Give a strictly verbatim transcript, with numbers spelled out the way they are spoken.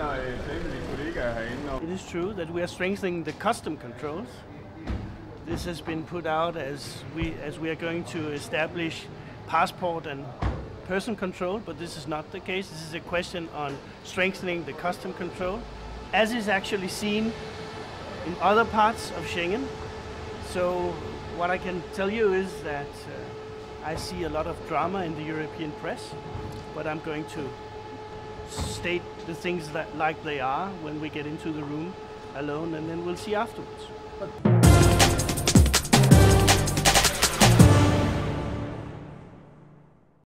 It is true that we are strengthening the custom controls. This has been put out as we, as we are going to establish passport and person control, but this is not the case. This is a question on strengthening the custom control, as is actually seen in other parts of Schengen. So what I can tell you is that uh, I see a lot of drama in the European press, but I'm going to state the things that like they are when we get into the room alone, and then we'll see afterwards. But